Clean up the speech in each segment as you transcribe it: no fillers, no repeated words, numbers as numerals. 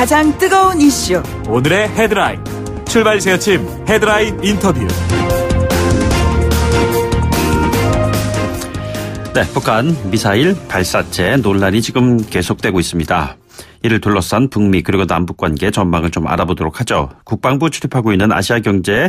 가장 뜨거운 이슈. 오늘의 헤드라인. 출발 새아침 헤드라인 인터뷰. 네, 북한 미사일 발사체 논란이 지금 계속되고 있습니다. 이를 둘러싼 북미 그리고 남북 관계 전망을 좀 알아보도록 하죠. 국방부 출입하고 있는 아시아경제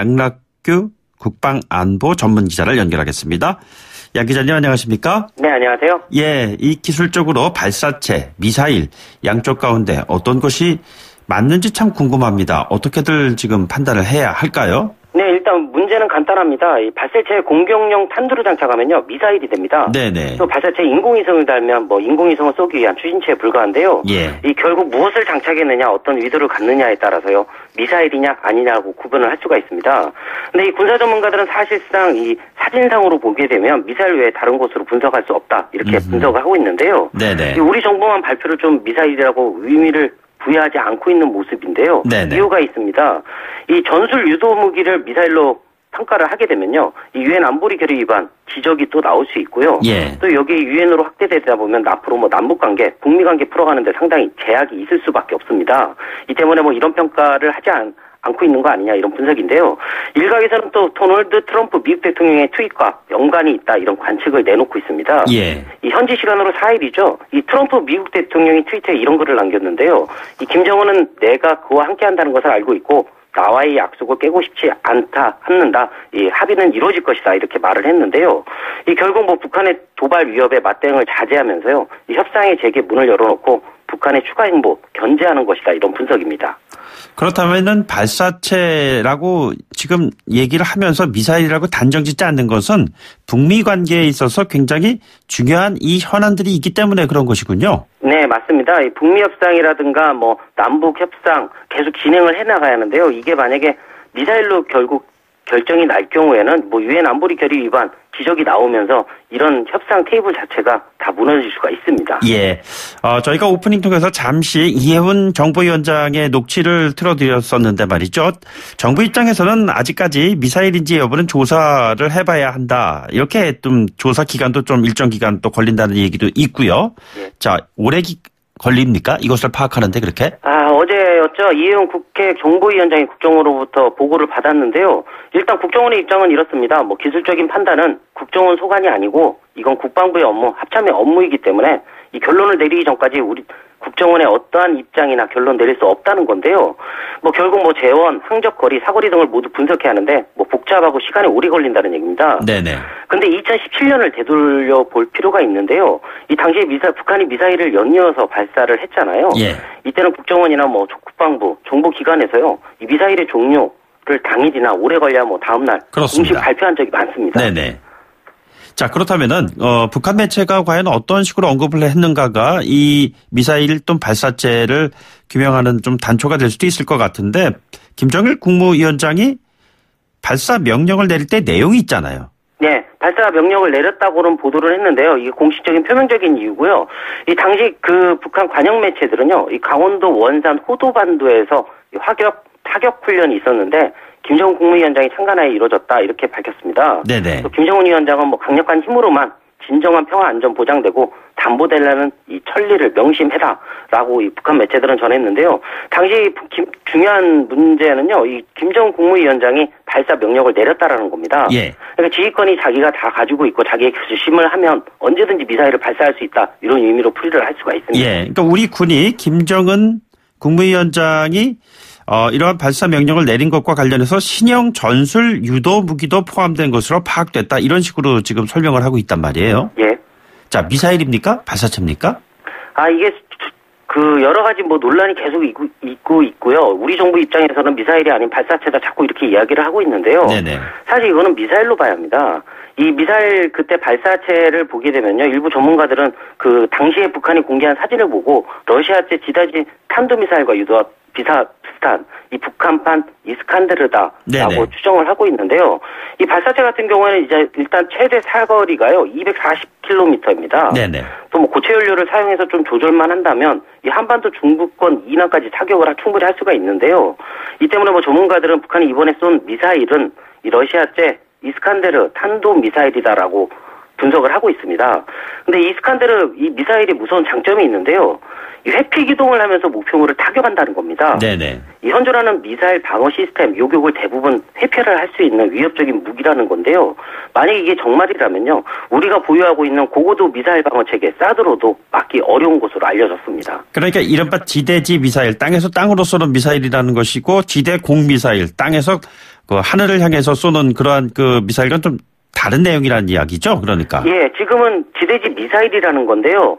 양락규 국방안보 전문기자를 연결하겠습니다. 양 기자님 안녕하십니까? 네, 안녕하세요. 예, 이 기술적으로 발사체, 미사일 양쪽 가운데 어떤 것이 맞는지 참 궁금합니다. 어떻게들 지금 판단을 해야 할까요? 네, 일단 문제는 간단합니다. 이 발사체에 공격용 탄두를 장착하면요, 미사일이 됩니다. 네네. 또 발사체에 인공위성을 달면 인공위성을 쏘기 위한 추진체에 불과한데요. 예. 이 결국 무엇을 장착했느냐, 어떤 의도를 갖느냐에 따라서요, 미사일이냐 아니냐고 구분을 할 수가 있습니다. 근데 이 군사 전문가들은 사실상 이 사진상으로 보게 되면 미사일 외에 다른 곳으로 분석할 수 없다, 이렇게 분석을 하고 있는데요. 네네. 우리 정부만 발표를 좀 미사일이라고 의미를 부여하지 않고 있는 모습인데요. 네네. 이유가 있습니다. 이 전술 유도 무기를 미사일로 평가를 하게 되면요, 이 유엔 안보리 결의 위반 지적이 또 나올 수 있고요. 예. 또 여기 유엔으로 확대되다 보면 앞으로 남북 관계, 북미 관계 풀어가는데 상당히 제약이 있을 수밖에 없습니다. 이 때문에 이런 평가를 하지 않고 있는 거 아니냐, 이런 분석인데요. 일각에서는 또 도널드 트럼프 미국 대통령의 트윗과 연관이 있다, 이런 관측을 내놓고 있습니다. 예. 이 현지 시간으로 4일이죠. 이 트럼프 미국 대통령이 트위터에 이런 글을 남겼는데요. 이 김정은은 내가 그와 함께한다는 것을 알고 있고 나와의 약속을 깨고 싶지 않는다. 이 합의는 이루어질 것이다, 이렇게 말을 했는데요. 이 결국 북한의 도발 위협에 맞대응을 자제하면서요, 이 협상의 재개 문을 열어놓고 북한의 추가 행보 견제하는 것이다, 이런 분석입니다. 그렇다면은 발사체라고 지금 얘기를 하면서 미사일이라고 단정 짓지 않는 것은 북미 관계에 있어서 굉장히 중요한 이 현안들이 있기 때문에 그런 것이군요. 네, 맞습니다. 이 북미 협상이라든가 남북 협상 계속 진행을 해나가야 하는데요. 이게 만약에 미사일로 결국 결정이 날 경우에는 유엔 안보리 결의 위반 지적이 나오면서 이런 협상 테이블 자체가 다 무너질 수가 있습니다. 예. 저희가 오프닝 통해서 잠시 이해훈 정보위원장의 녹취를 틀어드렸었는데 말이죠. 정부 입장에서는 아직까지 미사일인지 여부는 조사를 해봐야 한다. 이렇게 좀 조사 기간도 좀 일정 기간 또 걸린다는 얘기도 있고요. 예. 자, 오래 걸립니까? 이것을 파악하는데 그렇게? 어제였죠. 이해훈 국회 정보위원장이 국정원으로부터 보고를 받았는데요. 일단 국정원의 입장은 이렇습니다. 기술적인 판단은 국정원 소관이 아니고 이건 국방부의 업무, 합참의 업무이기 때문에 이 결론을 내리기 전까지 우리 국정원의 어떠한 입장이나 결론 내릴 수 없다는 건데요. 결국 재원, 항적 거리, 사거리 등을 모두 분석해야 하는데 복잡하고 시간이 오래 걸린다는 얘기입니다. 네네. 근데 2017년을 되돌려 볼 필요가 있는데요. 이 당시에 북한이 미사일을 연이어서 발사를 했잖아요. 예. 이때는 국정원이나 국방부, 정보기관에서요, 이 미사일의 종료를 당일이나 오래 걸려야 다음날 공식 발표한 적이 많습니다. 네네. 자, 그렇다면은 북한 매체가 과연 어떤 식으로 언급을 했는가가 이 미사일 또는 발사체를 규명하는 좀 단초가 될 수도 있을 것 같은데, 김정일 국무위원장이 발사 명령을 내릴 때 내용이 있잖아요. 네, 발사 명령을 내렸다고는 보도를 했는데요. 이게 공식적인 표면적인 이유고요. 이 당시 북한 관영 매체들은요, 이 강원도 원산 호도반도에서 타격 훈련이 있었는데 김정은 국무위원장이 참관하에 이루어졌다, 이렇게 밝혔습니다. 네네. 또 김정은 위원장은 강력한 힘으로만 진정한 평화 안전 보장되고 담보되려는 이 천리를 명심해라라고 이 북한 매체들은 전했는데요. 당시 중요한 문제는요, 이 김정은 국무위원장이 발사 명령을 내렸다라는 겁니다. 예. 그러니까 지휘권이 자기가 다 가지고 있고 자기의 결심을 하면 언제든지 미사일을 발사할 수 있다, 이런 의미로 풀이를 할 수가 있습니다. 예. 그러니까 우리 군이 김정은 국무위원장이 이러한 발사 명령을 내린 것과 관련해서 신형 전술 유도 무기도 포함된 것으로 파악됐다, 이런 식으로 지금 설명을 하고 있단 말이에요. 예. 자, 미사일입니까? 발사체입니까? 이게 여러 가지 논란이 계속 있고요. 우리 정부 입장에서는 미사일이 아닌 발사체다 자꾸 이렇게 이야기를 하고 있는데요. 네네. 사실 이거는 미사일로 봐야 합니다. 이 미사일 그때 발사체를 보게 되면요, 일부 전문가들은 당시에 북한이 공개한 사진을 보고 러시아제 지다지 탄도미사일과 유도와 비슷한 이 북한판 이스칸데르다라고 네네. 추정을 하고 있는데요. 이 발사체 같은 경우에는 이제 일단 최대 사거리가요 240km입니다. 네네. 또 고체 연료를 사용해서 좀 조절만 한다면 이 한반도 중부권 이남까지 타격을 충분히 할 수가 있는데요. 이 때문에 전문가들은 북한이 이번에 쏜 미사일은 이 러시아제 이스칸데르 탄도 미사일이다라고 분석을 하고 있습니다. 근데 이스칸데르 이 미사일이 무서운 장점이 있는데요. 이 회피 기동을 하면서 목표물을 타격한다는 겁니다. 네네. 이 현존하는 미사일 방어 시스템 요격을 대부분 회피를 할 수 있는 위협적인 무기라는 건데요. 만약 이게 정말이라면요, 우리가 보유하고 있는 고고도 미사일 방어 체계 사드로도 막기 어려운 것으로 알려졌습니다. 그러니까 이른바 지대지 미사일, 땅에서 땅으로 쏘는 미사일이라는 것이고, 지대 공 미사일, 땅에서 그 하늘을 향해서 쏘는 그러한 그 미사일과는 좀 다른 내용이라는 이야기죠. 그러니까. 예, 지금은 지대지 미사일이라는 건데요.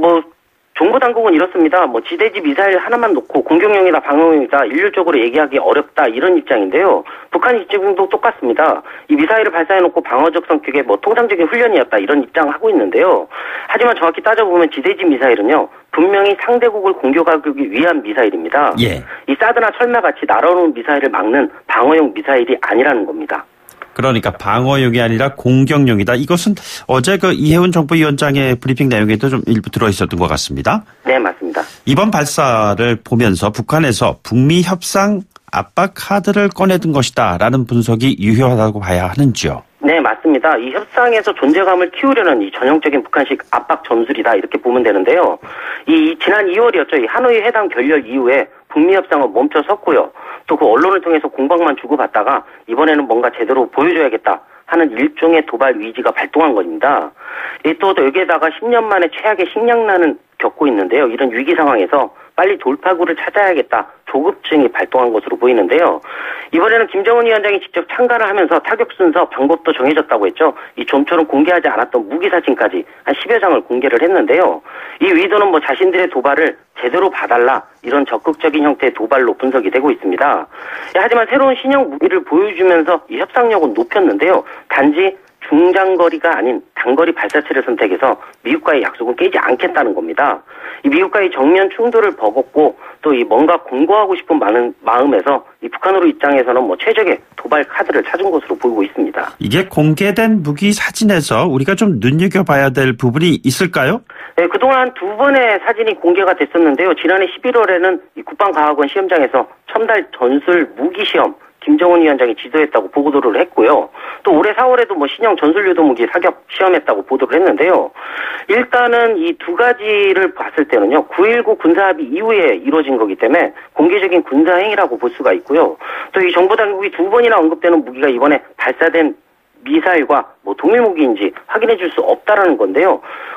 정보당국은 이렇습니다. 지대지 미사일 하나만 놓고 공격용이다 방어용이다 일률적으로 얘기하기 어렵다 이런 입장인데요. 북한 입장도 똑같습니다. 이 미사일을 발사해놓고 방어적 성격의 통상적인 훈련이었다 이런 입장을 하고 있는데요. 하지만 정확히 따져보면 지대지 미사일은요, 분명히 상대국을 공격하기 위한 미사일입니다. 예. 이 사드나 철마같이 날아오는 미사일을 막는 방어용 미사일이 아니라는 겁니다. 그러니까 방어용이 아니라 공격용이다. 이것은 어제 그 이해훈 정보위원장의 브리핑 내용에도 좀 일부 들어있었던 것 같습니다. 네, 맞습니다. 이번 발사를 보면서 북한에서 북미 협상 압박 카드를 꺼내든 것이다라는 분석이 유효하다고 봐야 하는지요? 네, 맞습니다. 이 협상에서 존재감을 키우려는 이 전형적인 북한식 압박 전술이다 이렇게 보면 되는데요. 이 지난 2월이었죠. 이 하노이 회담 결렬 이후에 북미 협상은 멈춰섰고요. 또 그 언론을 통해서 공방만 주고받다가 이번에는 뭔가 제대로 보여줘야겠다 하는 일종의 도발 위지가 발동한 겁니다. 또 여기에다가 10년 만에 최악의 식량난을 겪고 있는데요. 이런 위기 상황에서 빨리 돌파구를 찾아야겠다 조급증이 발동한 것으로 보이는데요. 이번에는 김정은 위원장이 직접 참가를 하면서 타격 순서, 방법도 정해졌다고 했죠. 이 좀처럼 공개하지 않았던 무기 사진까지 한 10여 장을 공개를 했는데요. 이 의도는 자신들의 도발을 제대로 봐달라 이런 적극적인 형태의 도발로 분석이 되고 있습니다. 하지만 새로운 신형 무기를 보여주면서 이 협상력은 높였는데요. 단지 중장거리가 아닌 단거리 발사체를 선택해서 미국과의 약속은 깨지 않겠다는 겁니다. 이 미국과의 정면 충돌을 버겁고 또 이 뭔가 공고하고 싶은 마음에서 이 북한으로 입장에서는 최적의 도발 카드를 찾은 것으로 보이고 있습니다. 이게 공개된 무기 사진에서 우리가 좀 눈여겨봐야 될 부분이 있을까요? 네, 그동안 두 번의 사진이 공개가 됐었는데요. 지난해 11월에는 이 국방과학원 시험장에서 첨달 전술 무기 시험 김정은 위원장이 지도했다고 보도를 했고요. 또 올해 4월에도 신형 전술유도무기 사격 시험했다고 보도를 했는데요. 일단은 이 두 가지를 봤을 때는요. 9.19 군사합의 이후에 이루어진 거기 때문에 공개적인 군사행위라고 볼 수가 있고요. 또 이 정보당국이 두 번이나 언급되는 무기가 이번에 발사된 미사일과 동일무기인지 확인해 줄 수 없다라는 건데요.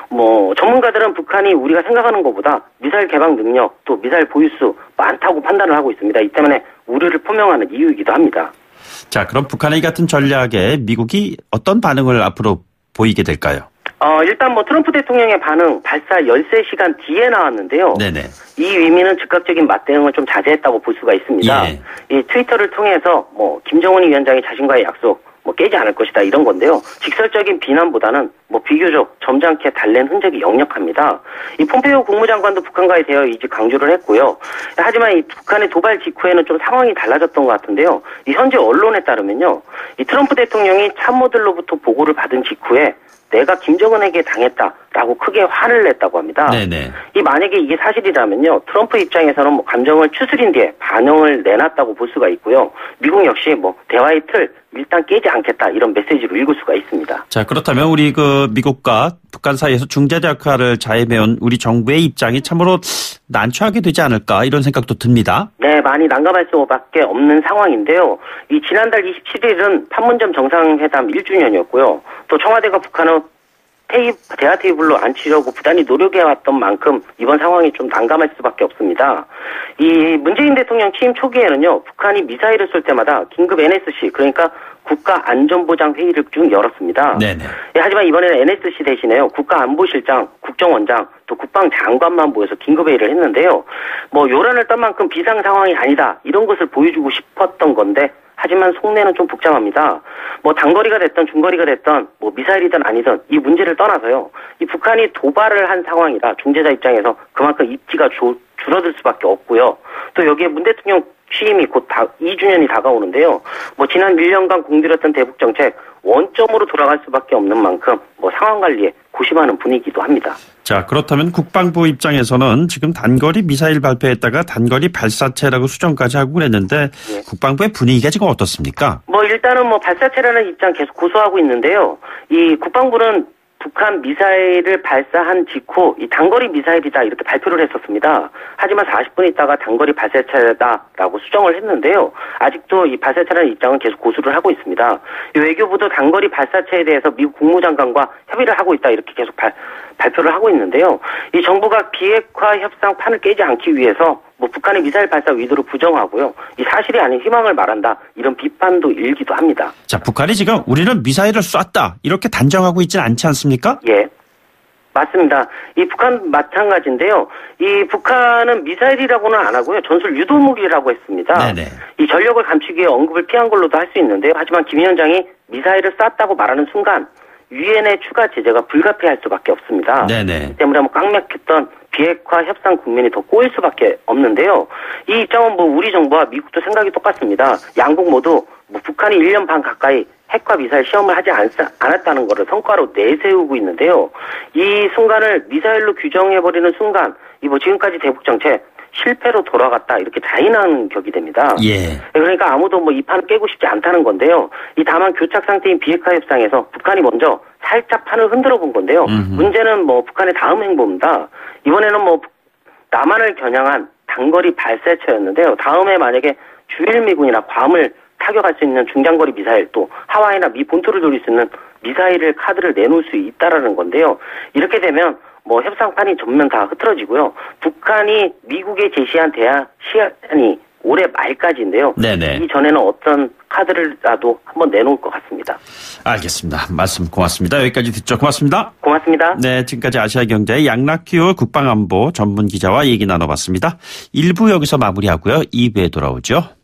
전문가들은 북한이 우리가 생각하는 것보다 미사일 개방 능력 또 미사일 보유수 많다고 판단을 하고 있습니다. 이 때문에 우려를 표명하는 이유이기도 합니다. 자, 그럼 북한의 이 같은 전략에 미국이 어떤 반응을 앞으로 보이게 될까요? 일단 트럼프 대통령의 반응 발사 13시간 뒤에 나왔는데요. 네네. 이 의미는 즉각적인 맞대응을 좀 자제했다고 볼 수가 있습니다. 예. 이 트위터를 통해서 김정은 위원장이 자신과의 약속 깨지 않을 것이다 이런 건데요. 직설적인 비난보다는 비교적 점잖게 달랜 흔적이 역력합니다. 이 폼페이오 국무장관도 북한과의 대화 이직 강조를 했고요. 하지만 이 북한의 도발 직후에는 좀 상황이 달라졌던 것 같은데요. 이 현재 언론에 따르면요. 이 트럼프 대통령이 참모들로부터 보고를 받은 직후에 내가 김정은에게 당했다라고 크게 화를 냈다고 합니다. 네네. 만약에 이게 사실이라면요. 트럼프 입장에서는 감정을 추스린 뒤에 반응을 내놨다고 볼 수가 있고요. 미국 역시 대화의 틀 일단 깨지 않겠다 이런 메시지로 읽을 수가 있습니다. 자, 그렇다면 우리 미국과 북한 사이에서 중재자 역할을 자해해온 우리 정부의 입장이 참으로 난처하게 되지 않을까 이런 생각도 듭니다. 네, 많이 난감할 수밖에 없는 상황인데요. 이 지난달 27일은 판문점 정상회담 1주년이었고요. 또 청와대가 북한을 대화 테이블로 앉히려고 부단히 노력해왔던 만큼 이번 상황이 좀 난감할 수밖에 없습니다. 이 문재인 대통령 취임 초기에는요, 북한이 미사일을 쏠 때마다 긴급 NSC, 그러니까 국가안전보장회의를 쭉 열었습니다. 네네. 하지만 이번에는 NSC 대신에요, 국가안보실장, 국정원장, 또 국방장관만 모여서 긴급회의를 했는데요. 요란을 떤 만큼 비상 상황이 아니다, 이런 것을 보여주고 싶었던 건데, 하지만 속내는 좀 복잡합니다. 단거리가 됐던 중거리가 됐던 미사일이든 아니든 이 문제를 떠나서요. 이 북한이 도발을 한 상황이라 중재자 입장에서 그만큼 입지가 줄어들 수밖에 없고요. 또 여기에 문 대통령 취임이 곧 2주년이 다가오는데요. 지난 1년간 공들였던 대북 정책 원점으로 돌아갈 수밖에 없는 만큼 상황 관리에 고심하는 분위기도 합니다. 자, 그렇다면 국방부 입장에서는 지금 단거리 미사일 발표했다가 단거리 발사체라고 수정까지 하고 그랬는데 네. 국방부의 분위기가 지금 어떻습니까? 일단은 발사체라는 입장 계속 고수하고 있는데요. 이 국방부는 북한 미사일을 발사한 직후 이 단거리 미사일이다 이렇게 발표를 했었습니다. 하지만 40분 있다가 단거리 발사체다라고 수정을 했는데요. 아직도 이 발사체라는 입장은 계속 고수를 하고 있습니다. 이 외교부도 단거리 발사체에 대해서 미국 국무장관과 협의를 하고 있다 이렇게 계속 발표를 하고 있는데요. 이 정부가 비핵화 협상 판을 깨지 않기 위해서 북한의 미사일 발사 의도를 부정하고요. 이 사실이 아닌 희망을 말한다. 이런 비판도 일기도 합니다. 자, 북한이 지금 우리는 미사일을 쐈다 이렇게 단정하고 있지는 않지 않습니까? 예. 맞습니다. 이 북한 마찬가지인데요. 이 북한은 미사일이라고는 안 하고요. 전술 유도무기라고 했습니다. 네네. 이 전력을 감추기 위해 언급을 피한 걸로도 할 수 있는데요. 하지만 김 위원장이 미사일을 쐈다고 말하는 순간 유엔의 추가 제재가 불가피할 수밖에 없습니다. 네네. 때문에 꽉 막혔던 비핵화 협상 국면이 더 꼬일 수밖에 없는데요. 이 입장은 우리 정부와 미국도 생각이 똑같습니다. 양국 모두 북한이 1년 반 가까이 핵과 미사일 시험을 하지 않았다는 것을 성과로 내세우고 있는데요. 이 순간을 미사일로 규정해버리는 순간, 지금까지 대북 정책 실패로 돌아갔다 이렇게 자인하는 격이 됩니다. 예. 그러니까 아무도 이 판을 깨고 싶지 않다는 건데요. 다만 교착 상태인 비핵화 협상에서 북한이 먼저 살짝 판을 흔들어 본 건데요. 문제는 북한의 다음 행보입니다. 이번에는 남한을 겨냥한 단거리 발사체였는데요. 다음에 만약에 주일미군이나 괌을 타격할 수 있는 중장거리 미사일 또 하와이나 미 본토를 노릴 수 있는 미사일을 카드를 내놓을 수 있다라는 건데요. 이렇게 되면 협상판이 전면 다 흐트러지고요. 북한이 미국에 제시한 대화 시한이 올해 말까지인데요. 네네. 이전에는 어떤 카드를라도 한번 내놓을 것 같습니다. 알겠습니다. 말씀 고맙습니다. 여기까지 듣죠. 고맙습니다. 고맙습니다. 네, 지금까지 아시아경제의 양락규 국방안보 전문기자와 얘기 나눠봤습니다. 1부 여기서 마무리하고요. 2부에 돌아오죠.